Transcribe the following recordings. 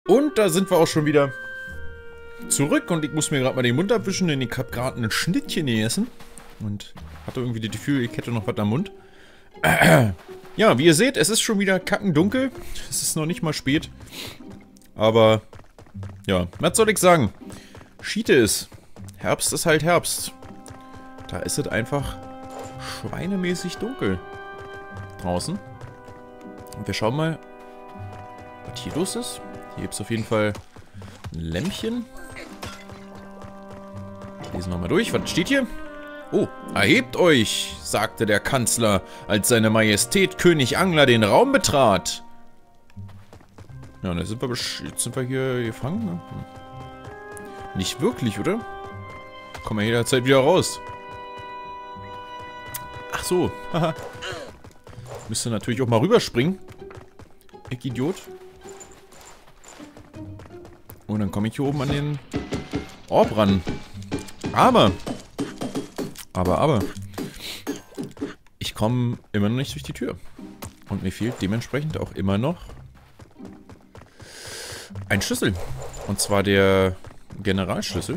Und da sind wir auch schon wieder zurück und ich muss mir gerade mal den Mund abwischen, denn ich habe gerade ein Schnittchen gegessen und hatte irgendwie das Gefühl, ich hätte noch was am Mund. Ja, wie ihr seht, es ist schon wieder kackendunkel. Es ist noch nicht mal spät. Aber, ja, was soll ich sagen? Schiete ist. Herbst ist halt Herbst. Da ist es einfach schweinemäßig dunkel draußen. Und wir schauen mal, was hier los ist. Hier gibt es auf jeden Fall ein Lämpchen. Lesen wir mal durch. Was steht hier? Oh, erhebt euch, sagte der Kanzler, als seine Majestät König Angler den Raum betrat. Ja, jetzt sind wir hier gefangen. Ne? Nicht wirklich, oder? Kommen wir jederzeit wieder raus. Ach so, haha. Müsste natürlich auch mal rüberspringen. Ich Idiot. Und dann komme ich hier oben an den Orb ran. Aber. Ich komme immer noch nicht durch die Tür. Und mir fehlt dementsprechend auch immer noch ein Schlüssel. Und zwar der Generalschlüssel.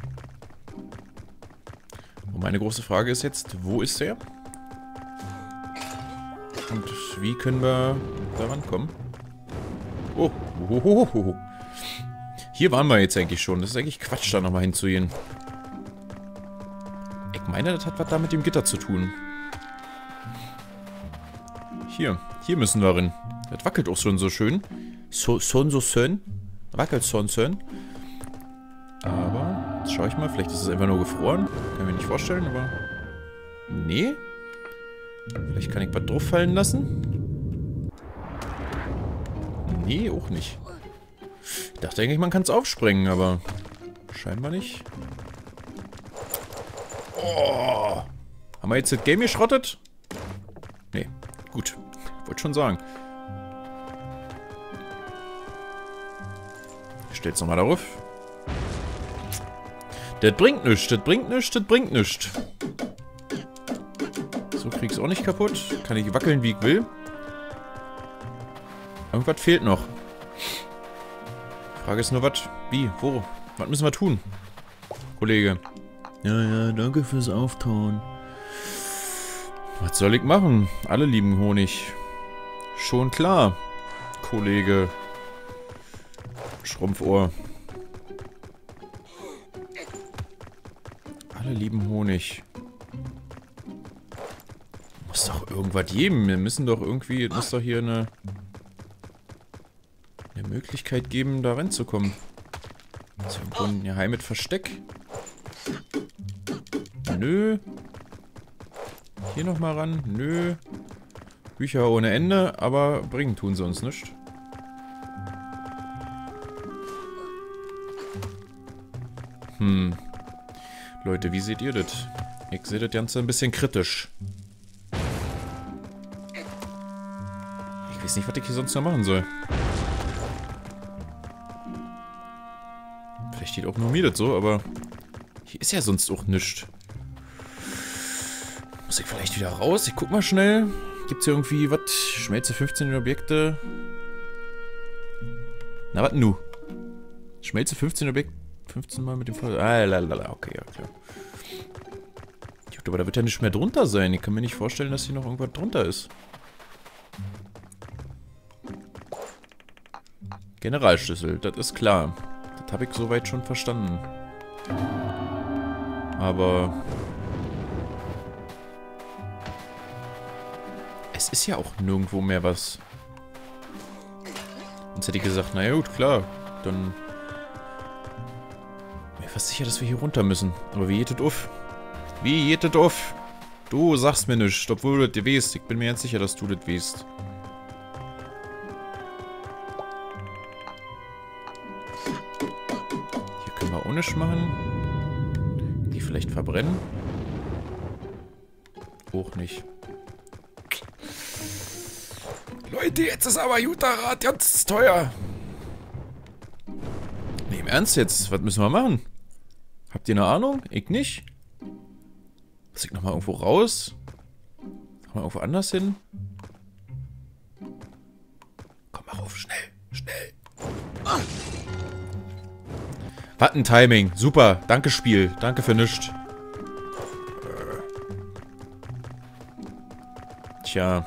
Und meine große Frage ist jetzt, wo ist der? Und wie können wir da rankommen? Oh, hohohoho. Hier waren wir jetzt eigentlich schon. Das ist eigentlich Quatsch, da nochmal hinzugehen. Ich meine, das hat was da mit dem Gitter zu tun. Hier müssen wir rein. Das wackelt auch schon so schön. So schön. Wackelt so schön. Aber, jetzt schaue ich mal. Vielleicht ist es einfach nur gefroren. Kann ich mir nicht vorstellen, aber... Nee. Vielleicht kann ich was drauf fallen lassen. Nee, auch nicht. Ich dachte eigentlich, man kann es aufsprengen, aber scheinbar nicht. Oh. Haben wir jetzt das Game geschrottet? Nee, gut. Wollte schon sagen. Ich stell's nochmal darauf. Das bringt nichts, das bringt nichts, das bringt nichts. So krieg ich's auch nicht kaputt. Kann ich wackeln, wie ich will. Irgendwas fehlt noch. Frage ist nur, was? Wie? Wo? Was müssen wir tun? Kollege. Ja, danke fürs Auftauen. Was soll ich machen? Alle lieben Honig. Schon klar, Kollege. Schrumpfohr. Alle lieben Honig. Muss doch irgendwas geben. Wir müssen doch irgendwie... Muss doch hier eine Möglichkeit geben, da reinzukommen. Ist irgendwo ein geheimes Versteck? Nö. Hier nochmal ran? Nö. Bücher ohne Ende, aber bringen tun sie uns nicht. Leute, wie seht ihr das? Ich sehe das Ganze ein bisschen kritisch. Ich weiß nicht, was ich hier sonst noch machen soll. Vielleicht steht auch nur mir das so, aber hier ist ja sonst auch nichts. Muss ich vielleicht wieder raus? Ich guck mal schnell. Gibt's hier irgendwie was? Schmelze 15 Objekte. Na, was nu? Schmelze 15 Objekte. 15 Mal mit dem Fall. Ah, lalala. Okay, ja, klar. Aber da wird ja nicht mehr drunter sein. Ich kann mir nicht vorstellen, dass hier noch irgendwas drunter ist. Generalschlüssel, das ist klar. Das habe ich soweit schon verstanden. Aber... Es ist ja auch nirgendwo mehr was. Sonst hätte ich gesagt, naja gut, klar. Dann... Mir fast sicher, dass wir hier runter müssen. Aber wie geht das auf? Wie geht das auf? Du sagst mir nichts, obwohl du das weißt. Ich bin mir ganz sicher, dass du das weißt. Hier können wir auch nichts machen. Die vielleicht verbrennen? Auch nicht. Leute, jetzt ist aber Jutara ganz teuer. Nee, im Ernst jetzt? Was müssen wir machen? Habt ihr eine Ahnung? Ich nicht. Muss ich nochmal irgendwo raus? Nochmal irgendwo anders hin? Komm mal rauf, schnell, schnell. Was ein Timing. Super. Danke, Spiel. Danke für nichts. Tja.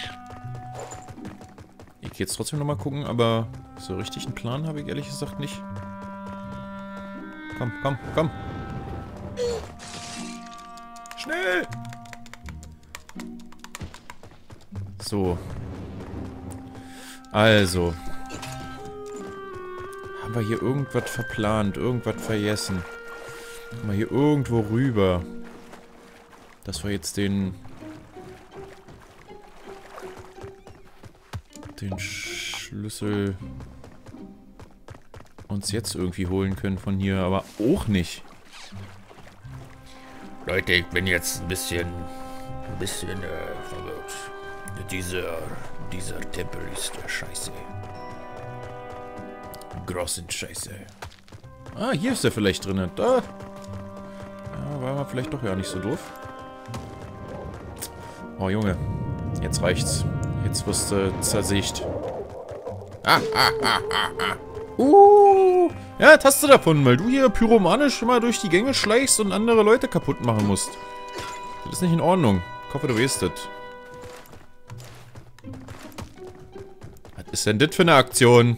Ich gehe jetzt trotzdem nochmal gucken, aber so richtig einen Plan habe ich ehrlich gesagt nicht. Komm, komm, komm. Schnell! So. Also. Haben wir hier irgendwas verplant, irgendwas vergessen? Kommen wir hier irgendwo rüber? Dass wir jetzt den Schlüssel uns jetzt irgendwie holen können von hier, aber auch nicht. Leute, ich bin jetzt ein bisschen verwirrt. Dieser Tempel ist scheiße. Großen Scheiße. Ah, hier ist er vielleicht drin. Da. Ja, war aber vielleicht doch ja nicht so doof. Oh, Junge. Jetzt reicht's. Jetzt wirst du zersägt. Ja, Taste davon, weil du hier pyromanisch immer durch die Gänge schleichst und andere Leute kaputt machen musst. Das ist nicht in Ordnung. Ich hoffe, du weißt das. Was ist denn das für eine Aktion?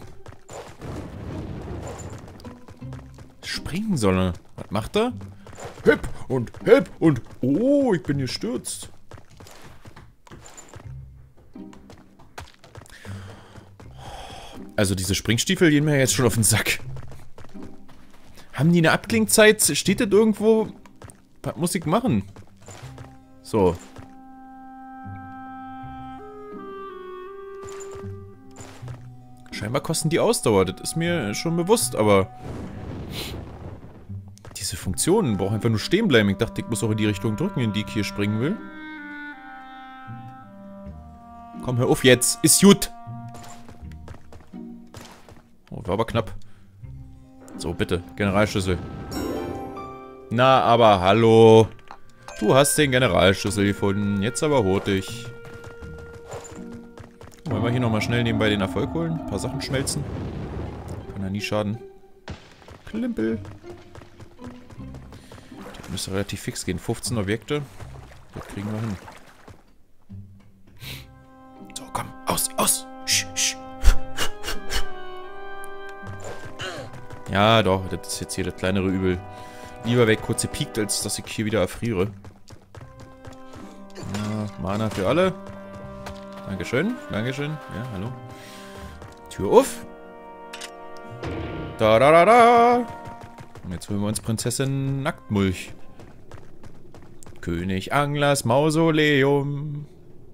Springen soll er. Was macht er? Hip und hip und... Oh, ich bin gestürzt. Also diese Springstiefel gehen mir jetzt schon auf den Sack. Haben die eine Abklingzeit? Steht das irgendwo? Was muss ich machen? So. Scheinbar kosten die Ausdauer. Das ist mir schon bewusst, aber... Diese Funktionen brauchen einfach nur stehen bleiben. Ich dachte, ich muss auch in die Richtung drücken, in die ich hier springen will. Komm, hör auf jetzt. Ist gut. Oh, war aber knapp. So, bitte. Generalschlüssel. Na, aber hallo. Du hast den Generalschlüssel gefunden. Jetzt aber hurtig. Wollen wir hier nochmal schnell nebenbei den Erfolg holen? Ein paar Sachen schmelzen. Kann ja nie schaden. Klimpel. Das müsste relativ fix gehen. 15 Objekte. Das kriegen wir hin. So, komm. Aus, aus. Sch, sch. Ja, doch. Das ist jetzt hier das kleinere Übel. Lieber weg kurz gepiekt, als dass ich hier wieder erfriere. Ja, Mana für alle. Dankeschön. Dankeschön. Ja, hallo. Tür auf. Da, da, da, da. Und jetzt holen wir uns Prinzessin Nacktmulch. König Anglers Mausoleum.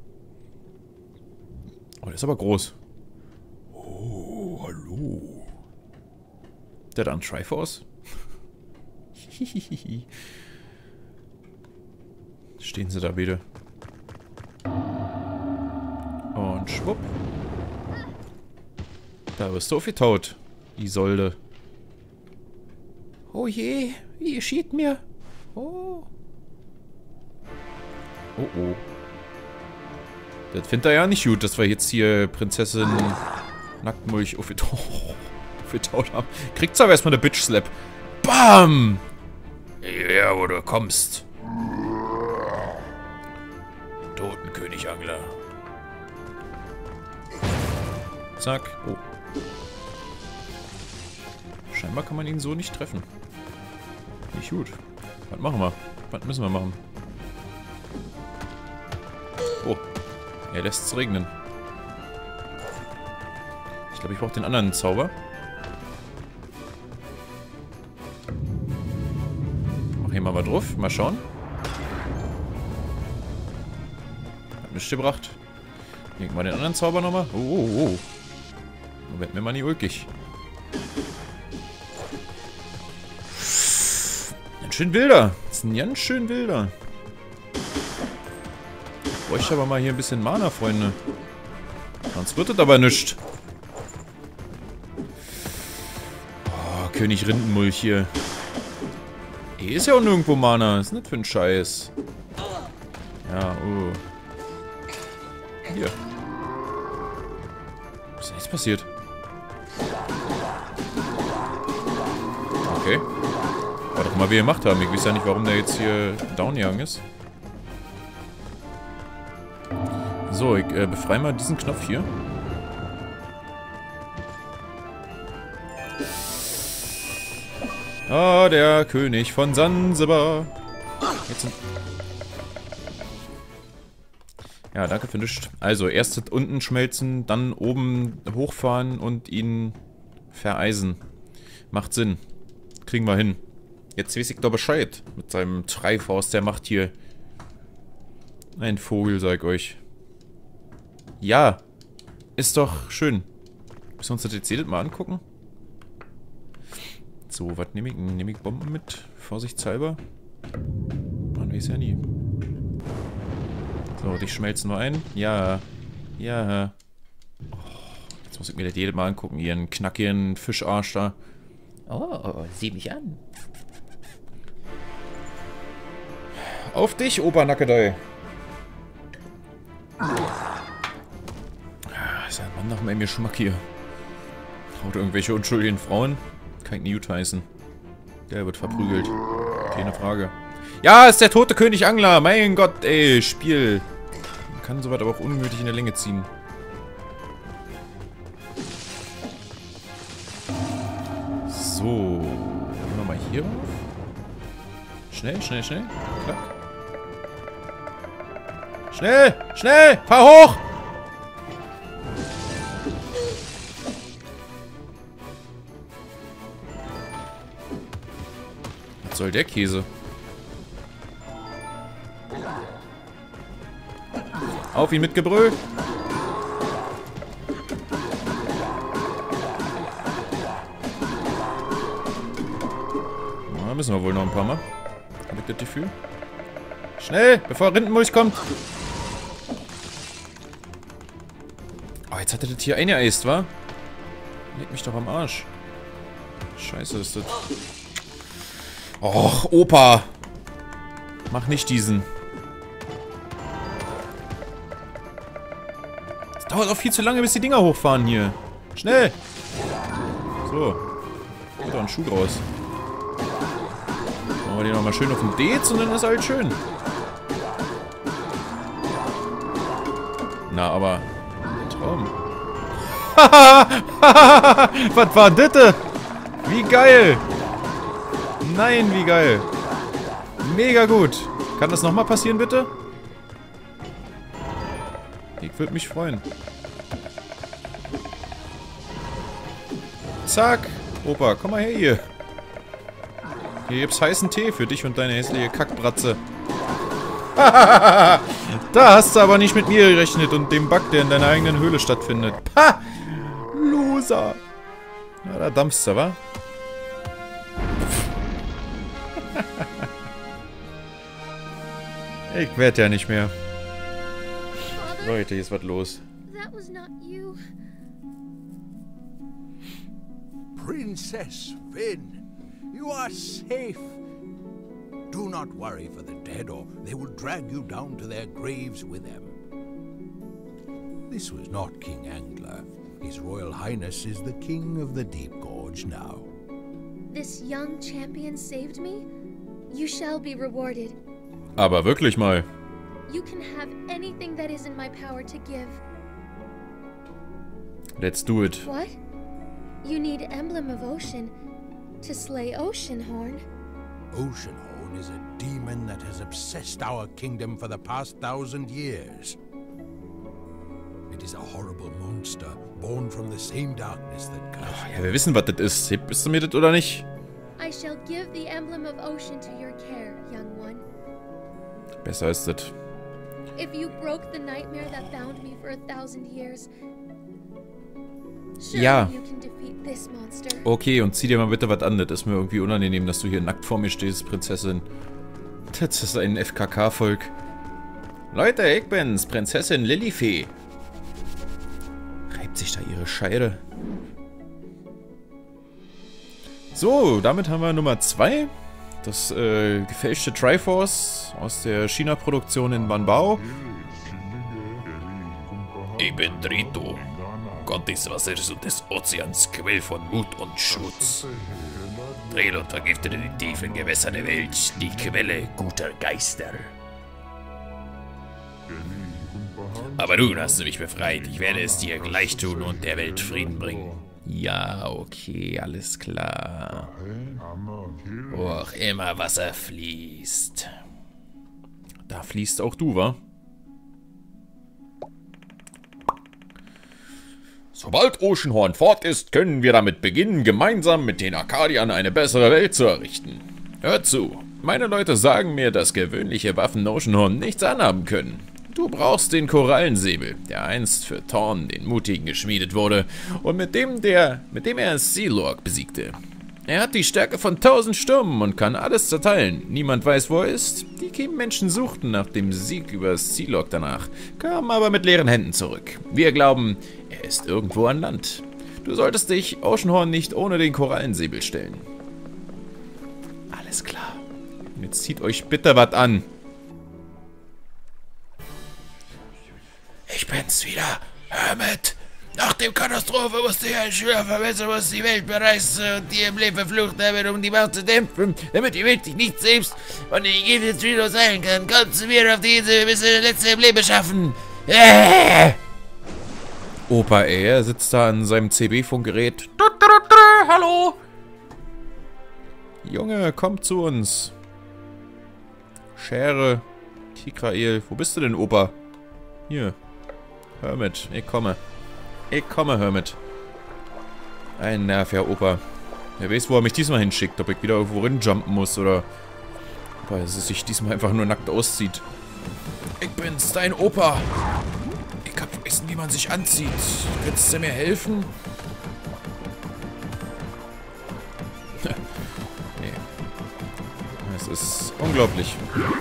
Oh, der ist aber groß. Oh, hallo. Der da ein Triforce? Stehen sie da wieder. Und schwupp. Da wirst du aufgetaut, Isolde. Oh je, wie geschieht mir? Oh. Oh oh. Das findet er ja nicht gut, dass wir jetzt hier Prinzessin Nacktmulch aufgetaut haben. Kriegt's aber erstmal eine Bitch-Slap. Bam! Ja, wo du kommst. Totenkönig-Angler. Zack. Oh. Scheinbar kann man ihn so nicht treffen. Nicht gut. Was machen wir? Was müssen wir machen? Oh. Er lässt es regnen. Ich glaube, ich brauche den anderen Zauber. Mach hier mal was drauf. Mal schauen. Hat nichts gebracht. Leg mal den anderen Zauber nochmal. Oh, oh, oh. Nun wird mir mal nicht ulkig. Ganz schön wilder. Das ist ein ganz schön wilder. Ich bräuchte aber mal hier ein bisschen Mana, Freunde. Sonst wird das aber nichts. Oh, König Rindenmulch hier. Hier ist ja auch nirgendwo Mana. Was ist denn das für ein Scheiß? Ja, oh. Hier. Ist ja nichts passiert. Okay. Aber doch mal, wie wir gemacht haben. Ich weiß ja nicht, warum der jetzt hier down gegangen ist. So, ich befreie mal diesen Knopf hier. Ah, der König von Sansibar. Jetzt sind... Ja, danke für nichts. Also, erst unten schmelzen, dann oben hochfahren und ihn vereisen. Macht Sinn. Kriegen wir hin. Jetzt weiß ich doch Bescheid. Mit seinem Triforce, der macht hier... Ein Vogel, sag ich euch. Ja. Ist doch schön. Müssen wir uns das jetzt jedes Mal angucken? So, was nehme ich? Nehme ich Bomben mit? Vorsichtshalber? Man weiß ja nie. So, dich schmelzen wir ein. Ja. Ja. Oh, jetzt muss ich mir das jedes Mal angucken. Hier einen knackigen Fischarsch da. Oh, sieh mich an. Auf dich, Opa Nackedei. Ist ein Mann nach meinem Geschmack hier. Haut irgendwelche unschuldigen Frauen. Kann ich nie gut heißen. Der wird verprügelt. Keine Frage. Ja, ist der tote König Angler. Mein Gott, ey, Spiel. Man kann sowas aber auch unnötig in der Länge ziehen. So. Gehen wir mal hier rauf. Schnell, schnell, schnell. Klack. Schnell, schnell, fahr hoch! Was soll der Käse? Auf ihn mit Gebrüll! Na, müssen wir wohl noch ein paar Mal. Hab ich das Gefühl? Schnell, bevor Rindenmulch kommt! Oh, jetzt hat er das Tier eingeeist, wa? Leg mich doch am Arsch. Scheiße ist das. Och, Opa! Mach nicht diesen. Es dauert auch viel zu lange, bis die Dinger hochfahren hier. Schnell! So. Wird doch ein Schuh draus. Machen wir den nochmal schön auf den Dez und dann ist alles schön. Na, aber... Traum. Was war das? Wie geil! Nein, wie geil! Mega gut! Kann das nochmal passieren, bitte? Ich würde mich freuen. Zack! Opa, komm mal her hier. Hier gibt's heißen Tee für dich und deine hässliche Kackbratze. Da hast du aber nicht mit mir gerechnet und dem Bug, der in deiner eigenen Höhle stattfindet. Ha! Loser! Ja, da dampfst du, wa? Ich werd ja nicht mehr. Leute, hier ist was los. That was not you. Princess Finn, you are safe. Do not worry for the dead, or they will drag you down to their graves with them. This was not King Angler. His Royal Highness is the King of the Deep Gorge now. This young champion saved me. You shall be rewarded. Aber wirklich mal. You can have anything that is in my power to give. Let's do it. What? You need Emblem of Ocean to slay Oceanhorn. Oceanhorn is a demon that has obsessed our kingdom for the past 1,000 years. It is a horrible monster, born from the same darkness that cursed. Ja, wir wissen, was das ist. Bist du mir das oder nicht? I shall give the Emblem of Ocean to your care, young one. Besser ist das. If you broke the nightmare that bound me for 1,000 years, surely Ja. you can defeat this monster. Okay, und zieh dir mal bitte was an. Das ist mir irgendwie unangenehm, dass du hier nackt vor mir stehst, Prinzessin. Das ist ein FKK-Volk. Leute, ich bin's, Prinzessin Lilifee. Reibt sich da ihre Scheide. So, damit haben wir Nummer 2. Das gefälschte Triforce aus der China-Produktion in Banbao. Ich bin Drito, Gott des Wassers und des Ozeans, Quell von Mut und Schutz. Drelund vergiftete die tiefen Gewässer der Welt, die Quelle guter Geister. Aber nun hast du mich befreit. Ich werde es dir gleich tun und der Welt Frieden bringen. Ja, okay, alles klar. Wo auch immer Wasser fließt. Da fließt auch du, wa? Sobald Oceanhorn fort ist, können wir damit beginnen, gemeinsam mit den Arkadiern eine bessere Welt zu errichten. Hör zu, meine Leute sagen mir, dass gewöhnliche Waffen Oceanhorn nichts anhaben können. Du brauchst den Korallensäbel, der einst für Thorn, den Mutigen, geschmiedet wurde und mit dem er Sealorg besiegte. Er hat die Stärke von 1000 Stürmen und kann alles zerteilen. Niemand weiß, wo er ist. Die Kiemenmenschen suchten nach dem Sieg über Sealorg danach, kamen aber mit leeren Händen zurück. Wir glauben, er ist irgendwo an Land. Du solltest dich Oceanhorn nicht ohne den Korallensäbel stellen. Alles klar. Und jetzt zieht euch bitte was an. Ich bin's wieder, Hermit. Nach der Katastrophe musste ich ein Schüler vermessen, was die Welt bereiste und die im Leben verflucht haben, um die Macht zu dämpfen, damit die Welt sich nicht selbst von den Gegebenheiten Trilos heilen kann. Komm zu mir auf die Insel, bis wir das letzte im Leben schaffen. Opa, er sitzt da an seinem CB-Funkgerät. Hallo? Junge, komm zu uns. Schere, Tigrael, wo bist du denn, Opa? Hier. Hermit, ich komme. Ich komme, Hermit. Ein Nerv, ja, Opa. Wer weiß, wo er mich diesmal hinschickt. Ob ich wieder irgendwo rinjumpen muss oder... Ob er sich diesmal einfach nur nackt auszieht. Ich bin's, dein Opa. Ich hab vergessen, wie man sich anzieht. Könntest du mir helfen? Nee. Es ist unglaublich.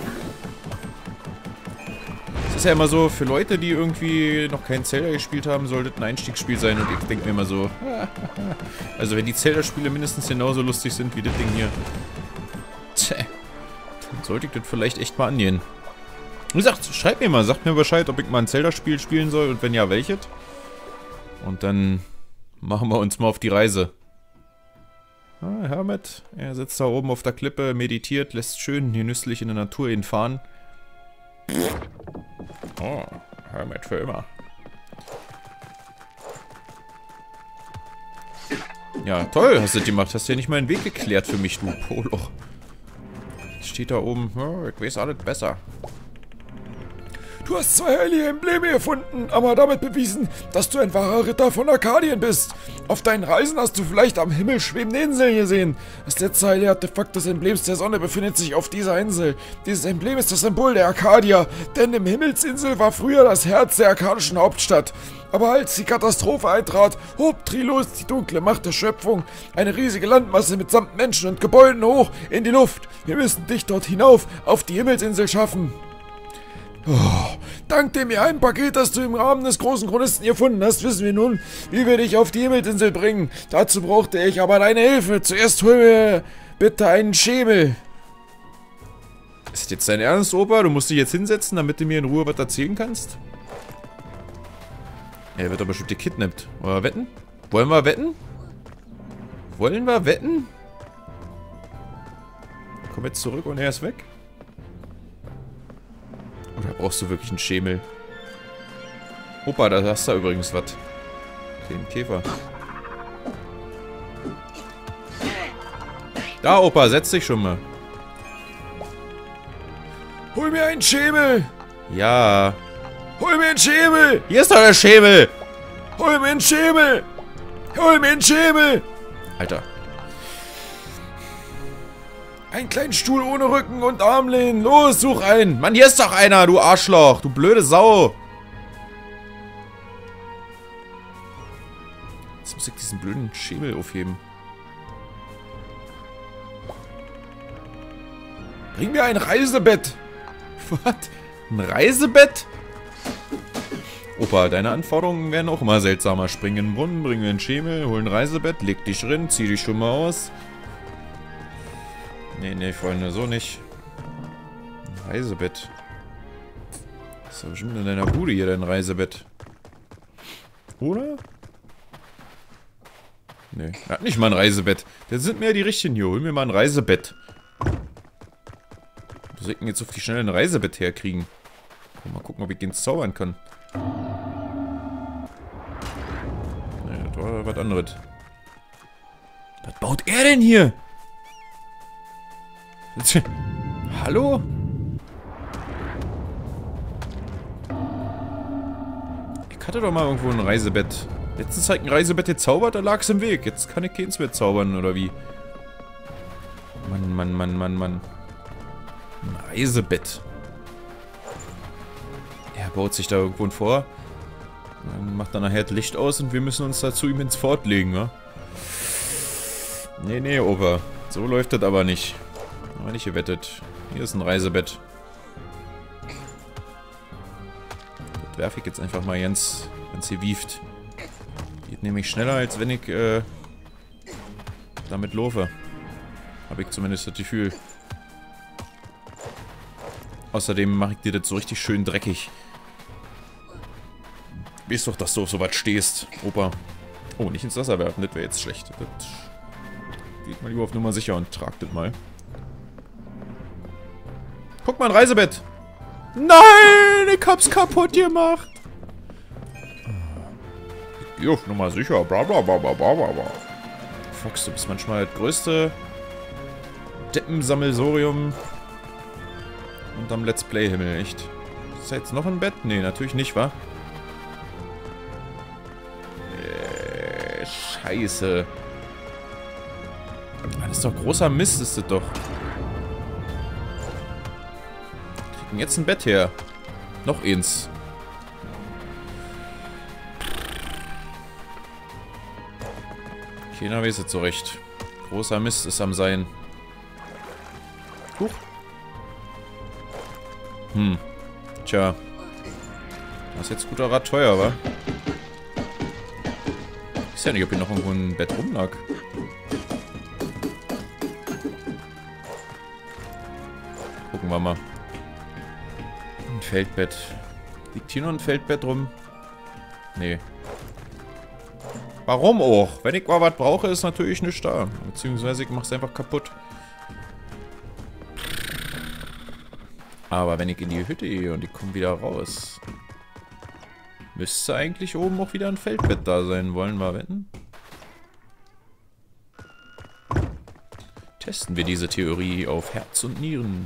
Es ist ja immer so, für Leute, die irgendwie noch kein Zelda gespielt haben, sollte es ein Einstiegsspiel sein. Und ich denke mir immer so, also wenn die Zelda-Spiele mindestens genauso lustig sind wie das Ding hier, dann sollte ich das vielleicht echt mal angehen. Wie gesagt, schreibt mir mal, sagt mir Bescheid, ob ich mal ein Zelda-Spiel spielen soll und wenn ja, welches. Und dann machen wir uns mal auf die Reise. Ah, Hermit, er sitzt da oben auf der Klippe, meditiert, lässt schön genüsslich in der Natur ihn fahren. Oh, Hermit für immer. Ja, toll, hast du das gemacht. Hast ja nicht mal einen Weg geklärt für mich, du Poloch. Steht da oben. Oh, ich weiß alles besser. Du hast 2 heilige Embleme erfunden, aber damit bewiesen, dass du ein wahrer Ritter von Arkadien bist. Auf deinen Reisen hast du vielleicht am Himmel schwebende Inseln gesehen. Das letzte heilige Artefakt des Emblems der Sonne befindet sich auf dieser Insel. Dieses Emblem ist das Symbol der Arkadier, denn im Himmelsinsel war früher das Herz der arkadischen Hauptstadt. Aber als die Katastrophe eintrat, hob Trilos, die dunkle Macht der Schöpfung, eine riesige Landmasse mitsamt Menschen und Gebäuden hoch in die Luft. Wir müssen dich dort hinauf auf die Himmelsinsel schaffen. Oh, dank dem Geheimpaket, das du im Rahmen des großen Chronisten gefunden hast, wissen wir nun, wie wir dich auf die Himmelsinsel bringen. Dazu brauchte ich aber deine Hilfe. Zuerst hol mir bitte einen Schemel. Ist das jetzt dein Ernst, Opa? Du musst dich jetzt hinsetzen, damit du mir in Ruhe was erzählen kannst? Er wird aber bestimmt gekidnappt. Wollen wir wetten? Wollen wir wetten? Wollen wir wetten? Komm jetzt zurück und er ist weg? Oder brauchst du wirklich einen Schemel? Opa, da hast du übrigens was. Den Käfer. Da, Opa, setz dich schon mal. Hol mir einen Schemel. Ja. Hol mir einen Schemel. Hier ist doch der Schemel. Hol mir einen Schemel. Hol mir einen Schemel. Alter. Einen kleinen Stuhl ohne Rücken und Armlehnen. Los, such einen. Mann, hier ist doch einer, du Arschloch. Du blöde Sau. Jetzt muss ich diesen blöden Schemel aufheben. Bring mir ein Reisebett. Was? Ein Reisebett? Opa, deine Anforderungen werden auch immer seltsamer. Spring in den Brunnen, bring mir einen Schemel, hol ein Reisebett, leg dich rein, zieh dich schon mal aus. Nee, nee, Freunde, so nicht. Ein Reisebett. Das ist doch bestimmt in deiner Bude hier, dein Reisebett. Oder? Nee, er hat nicht mal ein Reisebett. Das sind mir die richtigen hier. Hol mir mal ein Reisebett. Wo soll ich denn jetzt auf die Schnelle ein Reisebett herkriegen? Mal gucken, ob ich den zaubern kann. Nee, das war was anderes. Was baut er denn hier? Hallo? Ich hatte doch mal irgendwo ein Reisebett. Letztens hat ein Reisebett gezaubert, da lag es im Weg. Jetzt kann ich keins mehr zaubern, oder wie? Mann. Ein Reisebett. Er baut sich da irgendwo vor. Dann macht dann nachher das Licht aus und wir müssen uns dazu ihm ins Fort legen, ne? Nee, Opa. So läuft das aber nicht. Aber nicht gewettet. Hier ist ein Reisebett. Das werfe ich jetzt einfach mal ganz gewieft. Geht nämlich schneller, als wenn ich damit laufe. Habe ich zumindest das Gefühl. Außerdem mache ich dir das so richtig schön dreckig. Weißt doch, dass du auf sowas stehst, Opa. Oh, nicht ins Wasser werfen, das wäre jetzt schlecht. Das geht mal lieber auf Nummer sicher und tragt das mal. Guck mal, ein Reisebett. Nein, ich hab's kaputt gemacht. Ich geh auf Nummer sicher. Blablabla. Fox, du bist manchmal das größte Deppensammelsorium unterm Let's Play-Himmel, echt. Ist da jetzt noch ein Bett? Nee, natürlich nicht, wa? Scheiße. Das ist doch großer Mist, ist das doch. Kriegen jetzt ein Bett her. Noch eins. Keiner weiß es so recht. Großer Mist ist am Sein. Huch. Tja. Das ist jetzt guter Rat teuer, wa? Ich weiß ja nicht, ob hier noch irgendwo ein Bett rumlag. Gucken wir mal. Ein Feldbett. Liegt hier noch ein Feldbett rum? Nee. Warum auch? Wenn ich mal was brauche, ist natürlich nichts da. Beziehungsweise ich mach's einfach kaputt. Aber wenn ich in die Hütte gehe und ich komme wieder raus, müsste eigentlich oben auch wieder ein Feldbett da sein. Wollen wir wetten? Testen wir diese Theorie auf Herz und Nieren.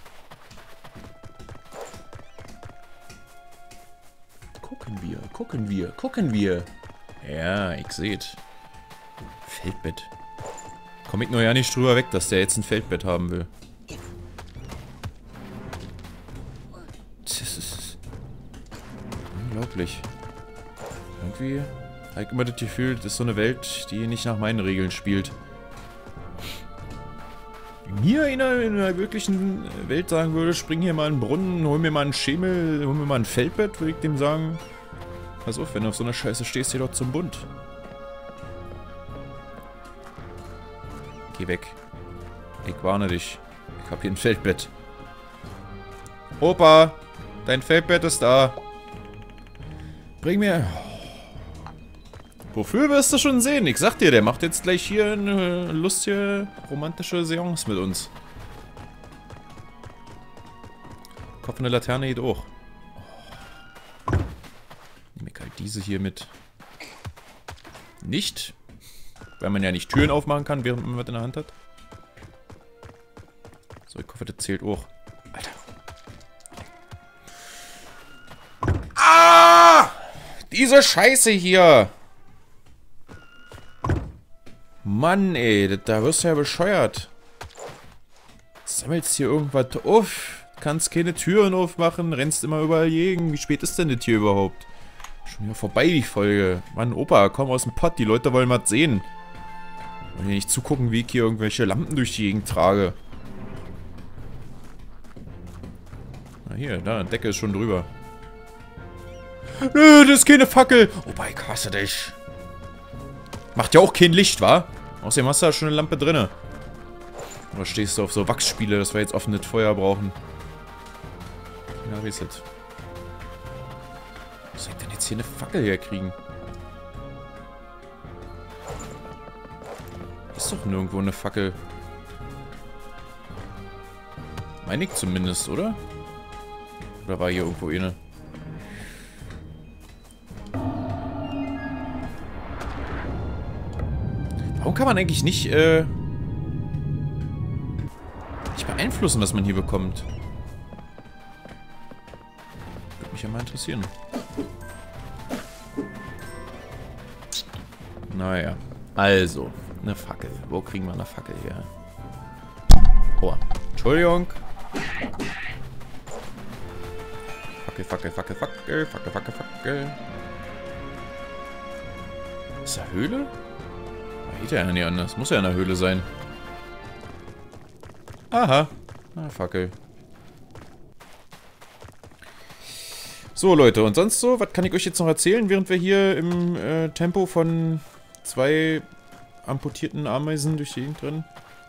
Gucken wir. Ja, ich seht. Feldbett. Komm ich nur ja nicht drüber weg, dass der jetzt ein Feldbett haben will. Das ist unglaublich. Irgendwie habe ich immer das Gefühl, das ist so eine Welt, die nicht nach meinen Regeln spielt. Wenn mir in einer wirklichen Welt sagen würde, spring hier mal in den Brunnen, hol mir mal einen Schemel, hol mir mal ein Feldbett, würde ich dem sagen, pass auf, wenn du auf so einer Scheiße stehst, geh doch zum Bund. Geh weg. Ich warne dich. Ich hab hier ein Feldbett. Opa, dein Feldbett ist da. Bring mir... Wofür wirst du schon sehen? Ich sag dir, der macht jetzt gleich hier eine lustige, romantische Seance mit uns. Kopf eine Laterne geht auch. Nehme ich halt diese hier mit. Nicht. Weil man ja nicht Türen aufmachen kann, während man was in der Hand hat. So, ich hoffe, das zählt auch. Alter. Ah! Diese Scheiße hier! Mann, ey, da wirst du ja bescheuert. Sammelst hier irgendwas auf, kannst keine Türen aufmachen, rennst immer überall gegen. Wie spät ist denn das hier überhaupt? Schon wieder vorbei, die Folge. Mann, Opa, komm aus dem Pott, die Leute wollen was sehen. Wollen hier nicht zugucken, wie ich hier irgendwelche Lampen durch die Gegend trage. Na hier, da, die Decke ist schon drüber. Nö, das ist keine Fackel. Opa, ich hasse dich. Macht ja auch kein Licht, wa? Außerdem hast du da schon eine Lampe drinne. Oder stehst du auf so Wachsspiele, dass wir jetzt offenes Feuer brauchen? Ja, wie ist das? Wo soll ich denn jetzt hier eine Fackel herkriegen? ist doch nirgendwo eine Fackel. Meine ich zumindest, oder? Oder war hier irgendwo eine? Warum kann man eigentlich nicht beeinflussen, was man hier bekommt? Würde mich ja mal interessieren. Naja. Also, eine Fackel. Wo kriegen wir eine Fackel her? Oh, Entschuldigung. Fackel, Fackel, Fackel, Fackel, Fackel, Fackel, Fackel. Ist da Höhle? Geht ja nicht anders. Muss ja in der Höhle sein. Aha. Na, Fackel. So, Leute. Und sonst so? Was kann ich euch jetzt noch erzählen, während wir hier im Tempo von 2 amputierten Ameisen durch die Gegend rennen?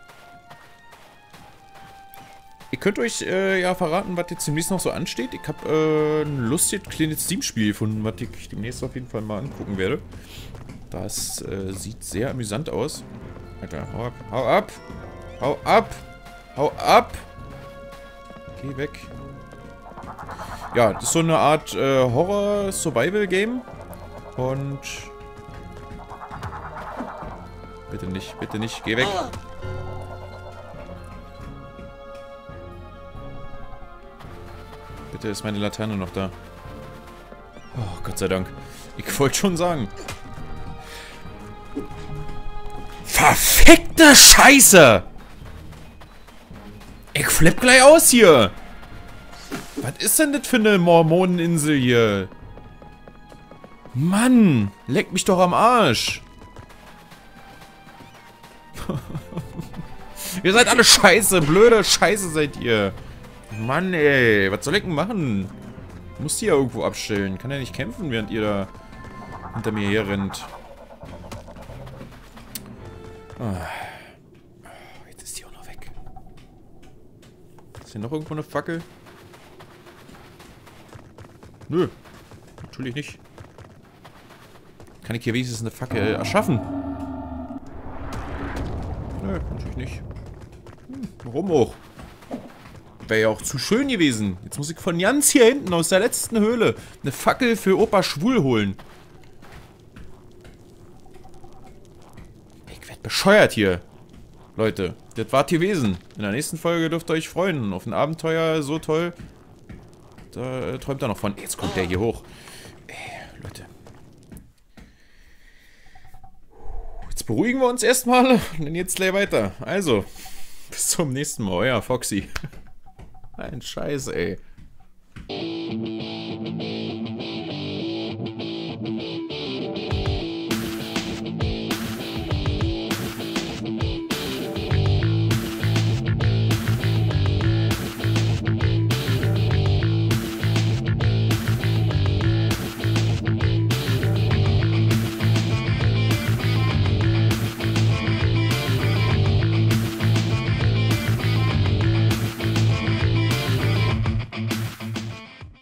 Ihr könnt euch ja verraten, was jetzt demnächst noch so ansteht. Ich habe ein lustiges kleines Steam-Spiel gefunden, was ich demnächst auf jeden Fall mal angucken werde. Das sieht sehr amüsant aus. Alter, hau ab. Hau ab! Hau ab! Hau ab! Geh weg. Ja, das ist so eine Art Horror-Survival-Game. Und... Bitte nicht, geh weg. Bitte ist meine Laterne noch da. Oh, Gott sei Dank. Ich wollte schon sagen. Verfickte Scheiße! Ich flipp gleich aus hier! Was ist denn das für eine Mormoneninsel hier? Mann! Leck mich doch am Arsch! Ihr seid alle scheiße! Blöde Scheiße seid ihr! Mann ey! Was soll ich denn machen? Ich muss die ja irgendwo abstellen. Kann ja nicht kämpfen, während ihr da hinter mir her rennt. Jetzt ist die auch noch weg. Ist hier noch irgendwo eine Fackel? Nö. Natürlich nicht. Kann ich hier wenigstens eine Fackel erschaffen? Nö, natürlich nicht. Warum auch? Wäre ja auch zu schön gewesen. Jetzt muss ich von ganz hier hinten aus der letzten Höhle eine Fackel für Opa Schwul holen. Ich werd bescheuert hier. Leute, das war's gewesen. In der nächsten Folge dürft ihr euch freuen. Auf ein Abenteuer so toll. Da träumt er noch von. Jetzt kommt der hier hoch. Ey, Leute. Jetzt beruhigen wir uns erstmal und dann geht's gleich weiter. Also, bis zum nächsten Mal. Euer Foxy. Ein Scheiß, ey.